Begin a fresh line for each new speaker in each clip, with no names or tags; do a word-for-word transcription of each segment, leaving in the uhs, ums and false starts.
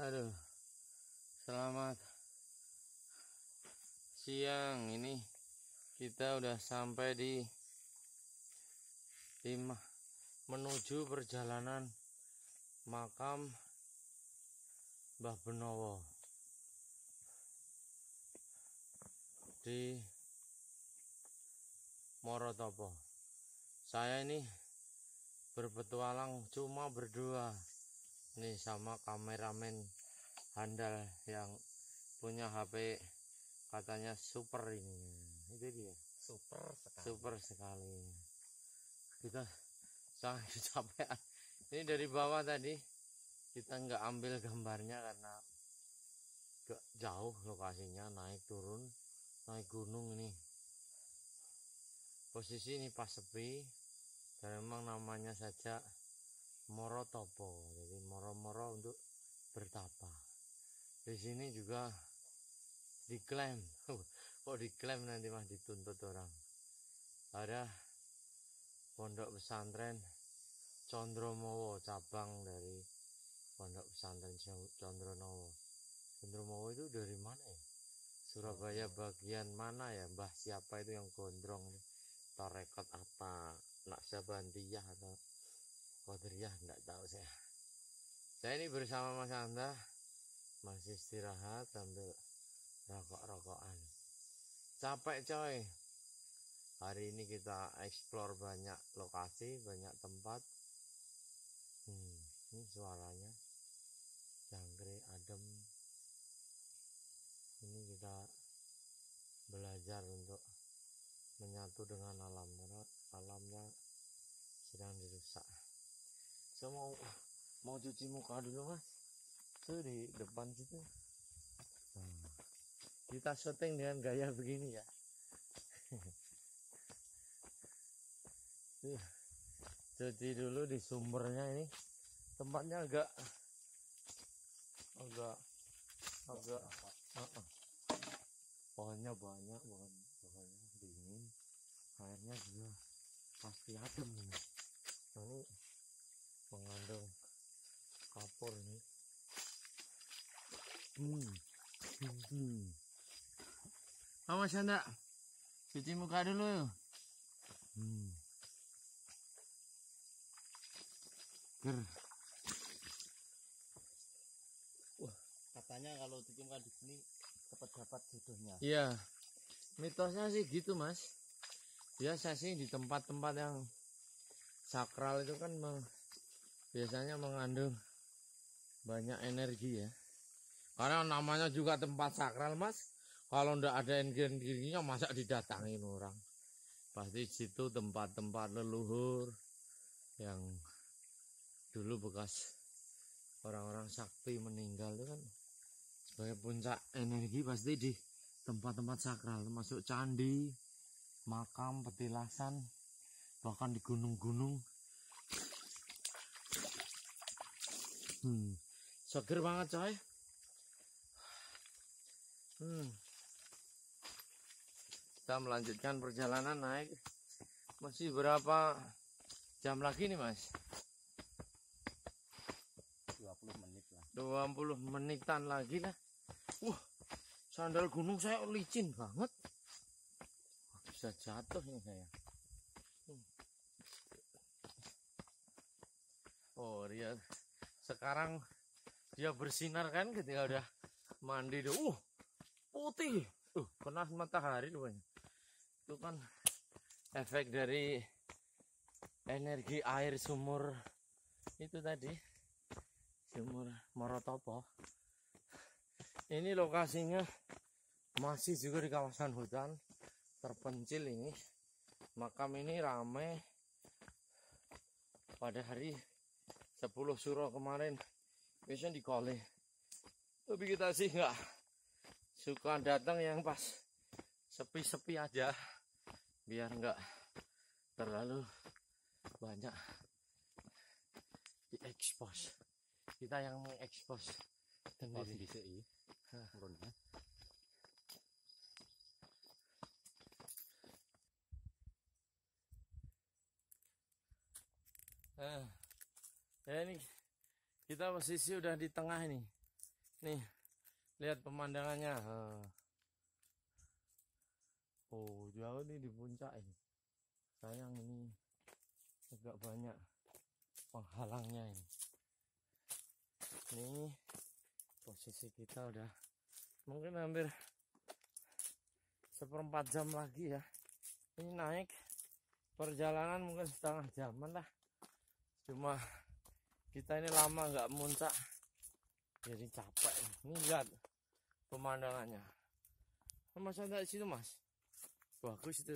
Aduh, selamat siang. Ini kita udah sampai di lima menuju perjalanan makam Mbah Benowo di Morotopo. Saya ini berpetualang cuma berdua nih sama kameramen handal yang punya H P katanya super ini. Itu dia,
super sekali.
Super sekali. Kita sangat kecapean. Ini dari bawah tadi kita nggak ambil gambarnya karena gak jauh lokasinya, naik turun naik gunung ini. Posisi ini pas sepi dan memang namanya saja Morotopo, jadi moro-moro untuk bertapa. Di sini juga diklaim, kok diklaim nanti mah dituntut orang. Ada pondok pesantren Condromowo, cabang dari pondok pesantren Condromowo. Condromowo itu dari mana ya? Surabaya bagian mana ya? Mbah siapa itu yang gondrong? Tarekat apa? Naqsabandiyah atau Qadiriyah, enggak tahu saya. Saya ini bersama Mas Anda masih istirahat sambil rokok-rokokan. Capek coy. Hari ini kita explore banyak lokasi, banyak tempat. Hmm, ini suaranya jangkrik adem. Ini kita belajar untuk menyatu dengan alam karena alamnya sedang dirusak. Saya mau mau cuci muka dulu mas, tuh di depan situ. Nah, kita syuting dengan gaya begini ya. Tuh, cuci dulu di sumbernya ini. Tempatnya agak agak agak uh -uh. Pohonnya banyak, pohon pohonnya dingin, airnya juga pasti adem ini. Nah, ini mengandung kapur ini. Hmm. Hmm. Oh, Mas Anda, cuci muka dulu. Hmm. Ger.
Wah, katanya kalau cuci muka di sini cepat dapat jodohnya.
Iya, mitosnya sih gitu mas. Biasa sih di tempat-tempat yang sakral itu kan meng, biasanya mengandung banyak energi ya. Karena namanya juga tempat sakral mas. Kalau ndak ada energinya masa didatangin orang. Pasti situ tempat-tempat leluhur yang dulu bekas orang-orang sakti meninggal itu kan sebagai puncak energi pasti di tempat-tempat sakral, termasuk candi, makam, petilasan, bahkan di gunung-gunung. Hmm, seger banget coy. Hmm. Kita melanjutkan perjalanan naik. Masih berapa jam lagi nih mas?
dua puluh menit lah.
dua puluh menitan lagi lah. Wah, sandal gunung saya licin banget. Bisa jatuh ini saya. Hmm. Oh dia sekarang dia bersinar kan ketika udah mandi tuh. Uh, putih. Uh, kena matahari tuh. Itu kan efek dari energi air sumur itu tadi. Sumur Morotopo. Ini lokasinya masih juga di kawasan hutan terpencil ini. Makam ini ramai pada hari sepuluh Suro kemarin. Biasanya di Kole. Tapi kita sih nggak suka datang yang pas sepi-sepi aja. Biar nggak terlalu banyak diekspos. Kita yang mengekspos sendiri.
Di sini turunnya.
Eh, ya ini kita posisi udah di tengah ini. Nih, lihat pemandangannya. Oh, jauh nih di puncak ini. Sayang ini agak banyak penghalangnya ini. Ini posisi kita udah mungkin hampir seperempat jam lagi ya. Ini naik perjalanan mungkin setengah jaman lah. Cuma kita ini lama nggak muncak, jadi capek. Ini lihat pemandangannya. Mas ada di situ mas, bagus itu.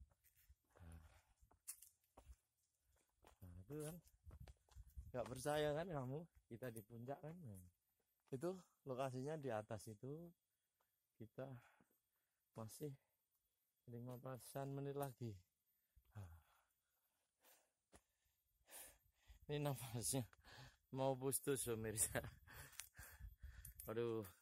Nah, itu kan nggak percaya kan kamu, kita di puncak kan. Itu lokasinya di atas itu. Kita masih lima belas menit lagi. Ini nafasnya mau putus pemirsa. Aduh,